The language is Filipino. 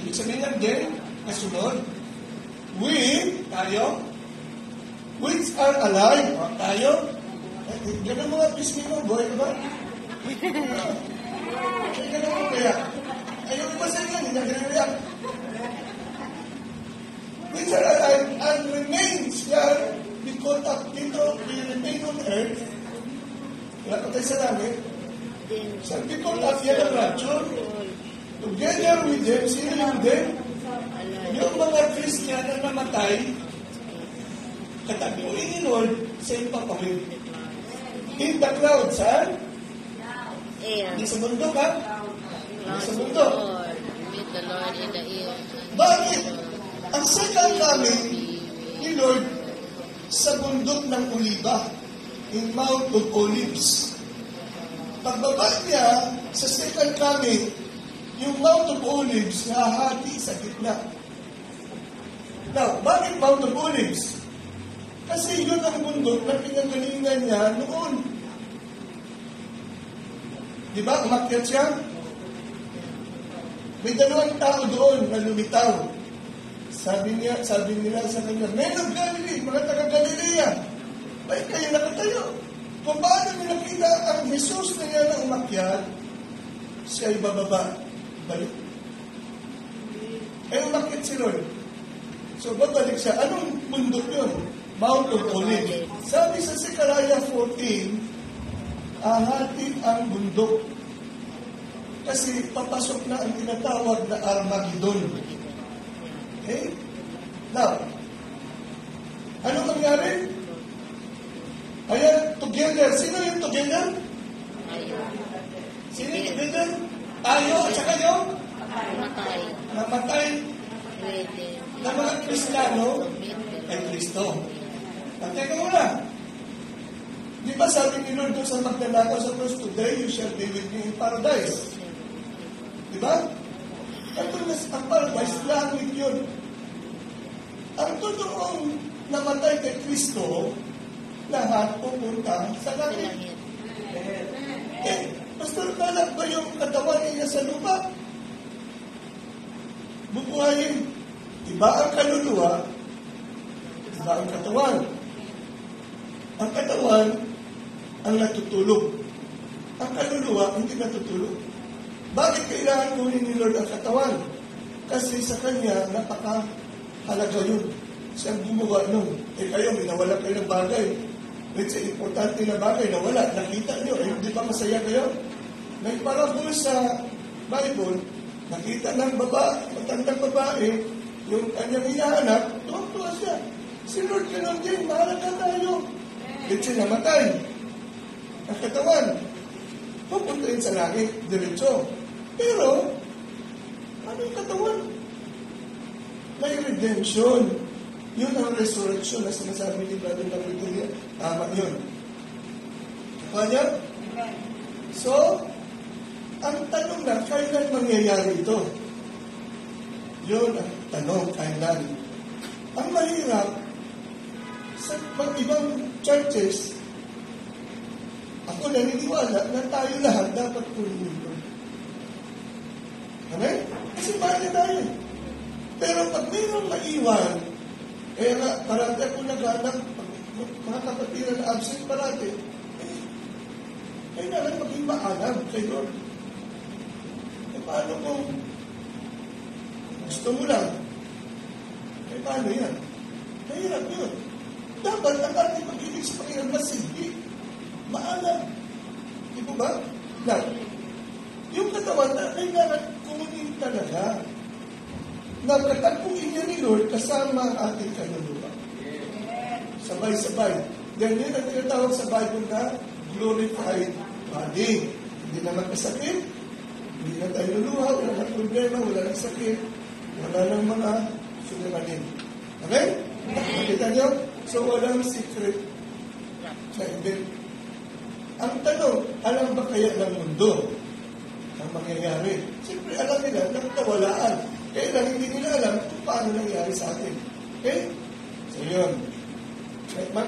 Ibig sabihin lang din, kasunod. We, tayo, which are alive, tayo. Ganun mga pisngi mo, boy, diba? Ganun mo kaya. Ayaw ko ba sa inyo, hindi na ganun. Which are alive and remains here because of dito, we remain on earth. Wala pa tayo sa langit. So, because of yan ang rapture, together with them, sino yung them? Yung mga Christian na namatay, katabiuin ni Lord sa ipapawid. In the clouds, ha? Hindi sa bundok, ha? Hindi sa bundok. Meet the Lord in the air. Bakit? Ang second coming ni Lord sa bundok ng Oliba, in Mount of Olives. Pagbaba niya sa second coming, yung Mount of Olives hahati sa gitna. Now, bakit Mount of Olives? Kasi yun ang bundok na pinagalingan niya noon. Di ba? Umakyat siya. May dalawang tao doon na lumitaw. Sabi nila sa kanya, Men of Galilee, mga taga-Galilea, bakit kayo nakatayo? Kung paano nyo nakita ang Jesus na yan na umakyat, siya ay bababa. Balik. Eh, umakyat si Lord. So, babalik siya. Anong bundok yun? Mount of Olives. Sabi sa Zechariah 14, ahati ang bundok. Kasi papasok na ang tinatawag na Armageddon. Okay? Now, ano nangyari? Ayan, together. Sino yung together? Sino yung together? Tayo, at saka yung? Namatay. Na mga Kristiyano ay Kristo. Teka muna. Di ba sabi ni Lord doon sa magnanakaw sa cross, today you shall be with me in paradise. Di ba? Ang paradise, langit yun. Ang totoong namatay kay Kristo, lahat pupunta sa langit. Pastor, kalak ba yung katawan niya sa lupa? Bubuhayin. Iba ang kaluluwa, iba ang katawan. Ang katawan, ang natutulog. Ang kaluluwa, hindi natutulog. Bakit kailangan kunin ni Lord ang katawan? Kasi sa Kanya, napakahalaga yun. Siyang gumawa nun. Kayo, may nawala kayo ng bagay. Let's say, importante na bagay, nawala. Nakita nyo, hindi ba masaya kayo? May parable sa Bible, nakita ng matandang babae, yung kanyang hinahanap, tuwag-tuwa siya. Si Lord ganun din, mahalaga tayo. Let's say, namatay. Ang katawan, pupuntahin sa langit, diretso. Pero, ano yung katawan? May redemption. Yun ang resurrection na sinasabi ni Brother Lapidilla. Tama yun. Kanya? So, ang tanong na, kailan mangyayari ito? Yun ang tanong, kailan? Ang mahirap, sa ibang churches, ako naniniwala na tayo lahat dapat kunin ito. Amen? Kasi bahala tayo. Pero pag mayroong maiwan, parati ako naghanap, mga kapatiran na absent parati, kailangan maging maalam kay Lord. Paano kung gusto mo lang? Paano yan? Mahirap yun. Dapat ang ating pag-ibig sa Panginoon masigit. Maalam. Di ba ba? Now, yung katawan na kailangan kunin talaga. Nagkatagpuin niya ni Lord kasama ang ating kaluluwa. Sabay-sabay. Ganyan ang tinatawag sa Bible na glorified body. Hindi na magkasakit, hindi na tayo luluha, wala nang problema, wala nang sakit, wala nang mga suliranin. Okay? Nakikita niyo? So, walang secret sa hindi. Ang tanong, alam ba kaya ng mundo ang mangyayari? Siyempre, alam nila ng kawalaan. Kaya lang hindi nila alam kung paano nangyari sa atin. Okay? So, yun.